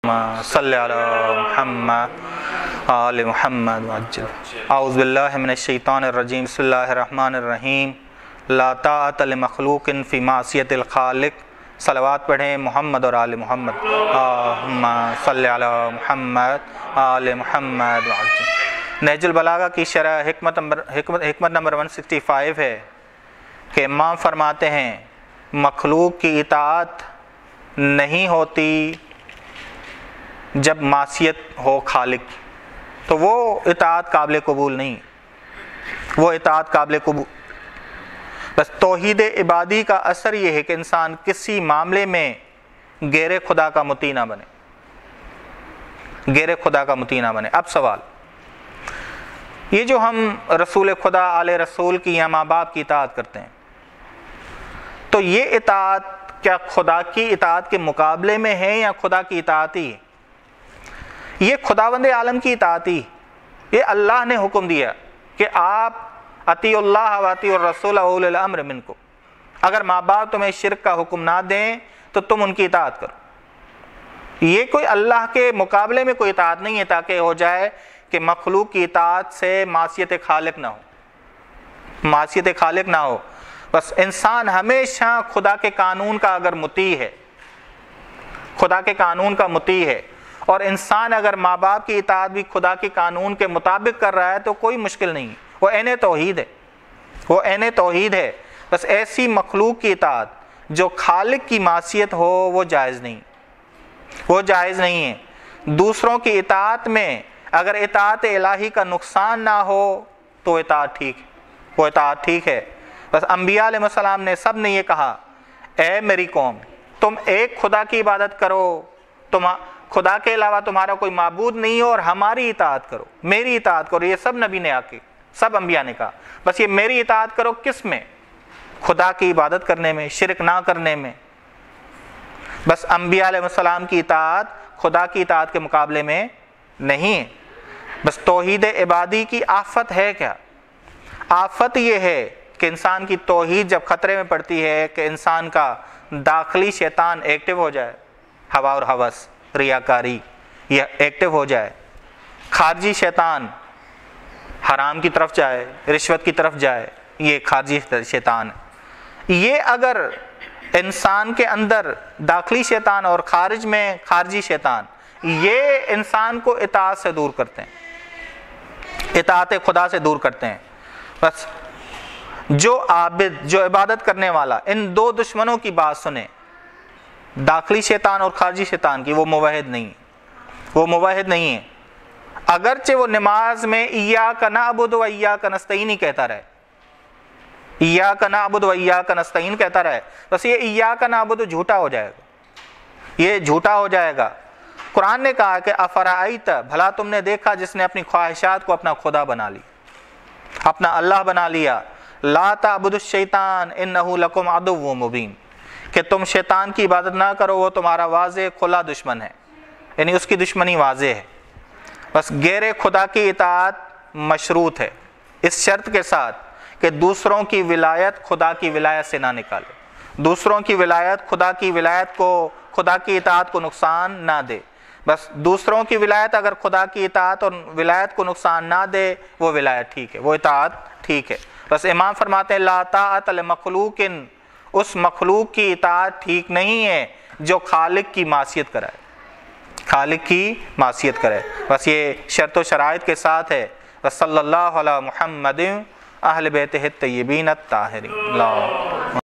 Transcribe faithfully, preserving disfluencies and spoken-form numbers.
صلی علی محمد آل محمد وعجل اعوذ باللہ من الشیطان الرجیم بسم اللہ الرحمن الرحیم لا طاعۃ لمخلوق فی معصیۃ الخالق صلوات پڑھیں محمد اور آل محمد اللہم صلی علی محمد آل محمد وعجل۔ نہج البلاغہ کی شرح حکمت نمبر حکمت حکمت نمبر ایک سو پچاس ہے کہ امام فرماتے ہیں مخلوق کی اطاعت نہیں ہوتی جب معصیت ہو خالق، تو وہ اطاعت قابل قبول نہیں، وہ اطاعت قابل قبول۔ بس توحید عبادی کا اثر یہ ہے کہ انسان کسی معاملے میں غیر خدا کا مطیع نہ بنے، غیر خدا کا مطیع نہ بنے۔ اب سوال یہ جو ہم رسول خدا آل رسول کی یا ماں باپ کی اطاعت کرتے ہیں، تو یہ اطاعت کیا خدا کی اطاعت کے مقابلے میں ہے یا خدا کی اطاعت ہی ہے؟ یہ خداوند عالم کی اطاعت ہی، یہ اللہ نے حکم دیا کہ آپ اطیعوا اللہ و اطیعوا الرسول و اولی الامر منکم۔ اگر ماں باپ تمہیں شرک کا حکم نہ دیں تو تم ان کی اطاعت کرو۔ یہ کوئی اللہ کے مقابلے میں کوئی اطاعت نہیں ہے تاکہ ہو جائے کہ مخلوق کی اطاعت سے معصیت خالق نہ ہو، معصیت خالق نہ ہو۔ بس انسان ہمیشہ خدا کے قانون کا اگر مطیع ہے، خدا کے قانون کا مطیع ہے، اور انسان اگر ماں باپ کی اطاعت بھی خدا کے قانون کے مطابق کر رہا ہے تو کوئی مشکل نہیں، وہ عین توحید ہے، وہ عین توحید ہے۔ بس ایسی مخلوق کی اطاعت جو خالق کی معصیت ہو وہ جائز نہیں، وہ جائز نہیں ہے۔ دوسروں کی اطاعت میں اگر اطاعت الہی کا نقصان نہ ہو تو اطاعت ٹھیک ہے، وہ اطاعت ٹھیک ہے۔ بس انبیاء علیہ السلام نے سب نے یہ کہا، اے میری قوم تم ایک خدا کی عبادت کرو، تم خدا کے علاوہ تمہارا کوئی معبود نہیں ہو، اور ہماری اطاعت کرو، میری اطاعت کرو۔ یہ سب نبی نے آ کے سب انبیاء نے کہا، بس یہ میری اطاعت کرو کس میں؟ خدا کی عبادت کرنے میں، شرک نہ کرنے میں۔ بس انبیاء علیہ السلام کی اطاعت خدا کی اطاعت کے مقابلے میں نہیں ہے۔ بس توحید عبادی کی آفت ہے کیا؟ آفت یہ ہے کہ انسان کی توحید جب خطرے میں پڑتی ہے کہ انسان کا داخلی شیطان ایکٹیو ہو جائے، ہوا اور ہوس، ریاکاری یہ ایکٹیو ہو جائے، خارجی شیطان حرام کی طرف جائے، رشوت کی طرف جائے، یہ خارجی شیطان ہے۔ یہ اگر انسان کے اندر داخلی شیطان اور خارج میں خارجی شیطان، یہ انسان کو اطاعت سے دور کرتے ہیں، اطاعت خدا سے دور کرتے ہیں۔ بس جو عابد، جو عبادت کرنے والا ان دو دشمنوں کی بات سنے، داخلی شیطان اور خارجی شیطان کی، وہ موحد نہیں، وہ موحد نہیں ہے۔ اگرچہ وہ نماز میں ایاک نعبد و ایاک نستعین ہی کہتا رہے، ایاک نعبد و ایاک نستعین کہتا رہے، بس یہ ایاک نعبد جھوٹا ہو جائے گا، یہ جھوٹا ہو جائے گا۔ قرآن نے کہا کہ افرائیت، بھلا تم نے دیکھا جس نے اپنی خواہشات کو اپنا خدا بنا لی، اپنا اللہ بنا لیا۔ لا تعبدوا الشیطان انہ لکم عدو مبین، کہ تم شیطان کی عبادت نہ کرو، وہ تمہارا واضح کھلا دشمن ہے، یعنی اس کی دشمنی واضح ہے۔ بس غیر خدا کی اطاعت مشروط ہے اس شرط کے ساتھ کہ دوسروں کی ولایت خدا کی ولایت سے نہ نکالے، دوسروں کی ولایت خدا کی ولایت کو، خدا کی اطاعت کو نقصان نہ دے۔ بس دوسروں کی ولایت اگر خدا کی اطاعت اور ولایت کو نقصان نہ دے وہ ولایت ٹھیک ہے، وہ اطاعت ٹھیک ہے۔ بس امام فرماتے ہیں لا طاعۃ لمخلوق، اس مخلوق کی اطاعت ٹھیک نہیں ہے جو خالق کی معصیت کرائے، خالق کی معصیت کرے۔ بس یہ شرط و شرائط کے ساتھ ہے۔ بس صلی اللہ علی محمد اہل بیتہ الطیبین الطاہرین۔